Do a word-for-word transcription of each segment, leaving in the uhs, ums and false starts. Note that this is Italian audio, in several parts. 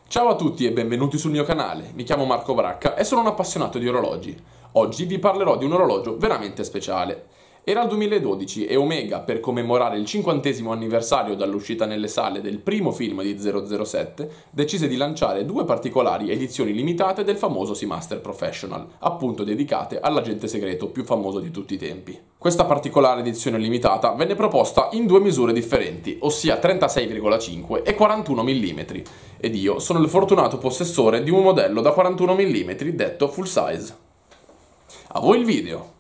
Ciao a tutti e benvenuti sul mio canale, mi chiamo Marco Bracca e sono un appassionato di orologi. Oggi vi parlerò di un orologio veramente speciale. Era il duemiladodici e Omega, per commemorare il cinquantesimo anniversario dall'uscita nelle sale del primo film di zero zero sette, decise di lanciare due particolari edizioni limitate del famoso Seamaster Professional, appunto dedicate all'agente segreto più famoso di tutti i tempi. Questa particolare edizione limitata venne proposta in due misure differenti, ossia trentasei virgola cinque e quarantuno millimetri, ed io sono il fortunato possessore di un modello da quarantuno millimetri detto full size. A voi il video!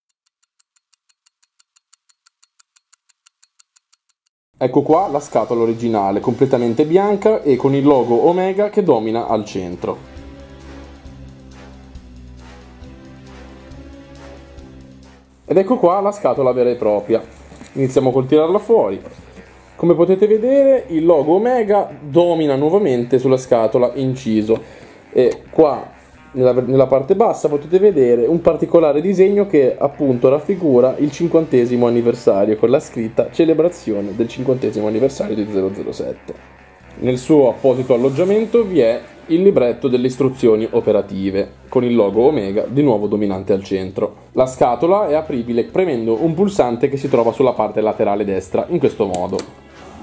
Ecco qua la scatola originale, completamente bianca e con il logo Omega che domina al centro. Ed ecco qua la scatola vera e propria. Iniziamo col tirarla fuori. Come potete vedere il logo Omega domina nuovamente sulla scatola inciso e qua nella, nella parte bassa potete vedere un particolare disegno che appunto raffigura il cinquantesimo anniversario con la scritta celebrazione del cinquantesimo anniversario di zero zero sette. Nel suo apposito alloggiamento vi è il libretto delle istruzioni operative con il logo Omega di nuovo dominante al centro. La scatola è apribile premendo un pulsante che si trova sulla parte laterale destra in questo modo.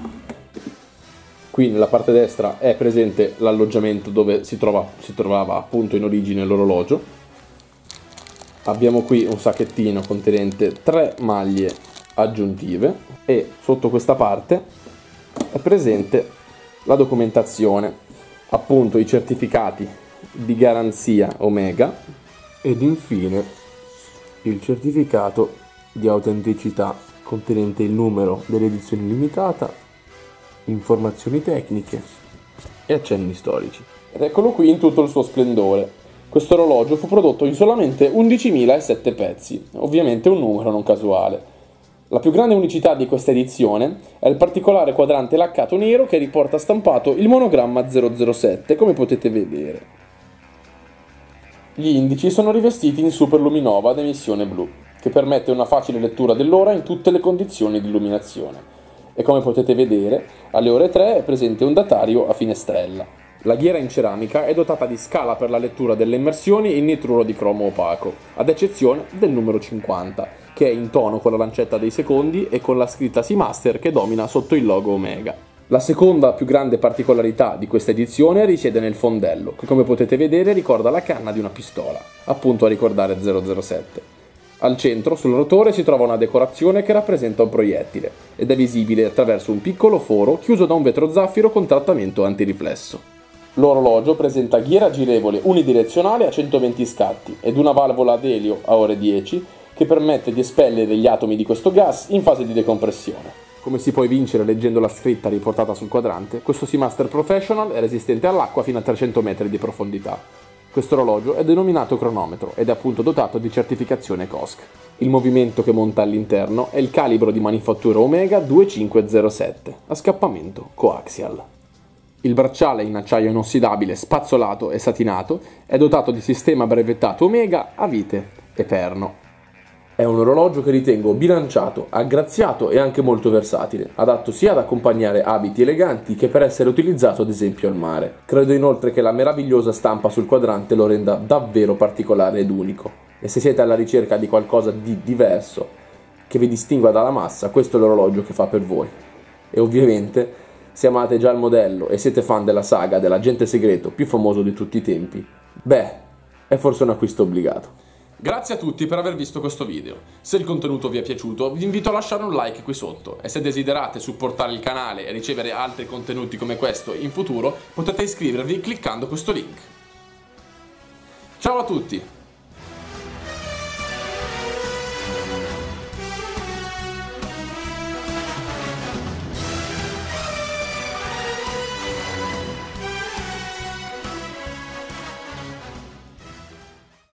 Qui nella parte destra è presente l'alloggiamento dove si, trova, si trovava appunto in origine l'orologio. Abbiamo qui un sacchettino contenente tre maglie aggiuntive e sotto questa parte è presente la documentazione, appunto i certificati di garanzia Omega ed infine il certificato di autenticità contenente il numero dell'edizione limitata, informazioni tecniche e accenni storici. Ed eccolo qui in tutto il suo splendore. Questo orologio fu prodotto in solamente undicimilasette pezzi, ovviamente un numero non casuale. La più grande unicità di questa edizione è il particolare quadrante laccato nero che riporta stampato il monogramma zero zero sette, come potete vedere. Gli indici sono rivestiti in super luminova ad emissione blu, che permette una facile lettura dell'ora in tutte le condizioni di illuminazione. E come potete vedere, alle ore tre è presente un datario a finestrella. La ghiera in ceramica è dotata di scala per la lettura delle immersioni in nitruro di cromo opaco, ad eccezione del numero cinquanta, che è in tono con la lancetta dei secondi e con la scritta Seamaster che domina sotto il logo Omega. La seconda più grande particolarità di questa edizione risiede nel fondello, che come potete vedere ricorda la canna di una pistola, appunto a ricordare zero zero sette. Al centro, sul rotore, si trova una decorazione che rappresenta un proiettile ed è visibile attraverso un piccolo foro chiuso da un vetro zaffiro con trattamento antiriflesso. L'orologio presenta ghiera girevole unidirezionale a centoventi scatti ed una valvola ad elio a ore dieci che permette di espellere gli atomi di questo gas in fase di decompressione. Come si può evincere leggendo la scritta riportata sul quadrante, questo Seamaster Professional è resistente all'acqua fino a trecento metri di profondità. Questo orologio è denominato cronometro ed è appunto dotato di certificazione C O S C. Il movimento che monta all'interno è il calibro di manifattura Omega venticinque zero sette, a scappamento coaxial. Il bracciale in acciaio inossidabile spazzolato e satinato è dotato di sistema brevettato Omega a vite e perno. È un orologio che ritengo bilanciato, aggraziato e anche molto versatile, adatto sia ad accompagnare abiti eleganti che per essere utilizzato ad esempio al mare. Credo inoltre che la meravigliosa stampa sul quadrante lo renda davvero particolare ed unico. E se siete alla ricerca di qualcosa di diverso, che vi distingua dalla massa, questo è l'orologio che fa per voi. E ovviamente, se amate già il modello e siete fan della saga dell'agente segreto più famoso di tutti i tempi, beh, è forse un acquisto obbligato. Grazie a tutti per aver visto questo video. Se il contenuto vi è piaciuto vi invito a lasciare un like qui sotto e se desiderate supportare il canale e ricevere altri contenuti come questo in futuro potete iscrivervi cliccando questo link. Ciao a tutti!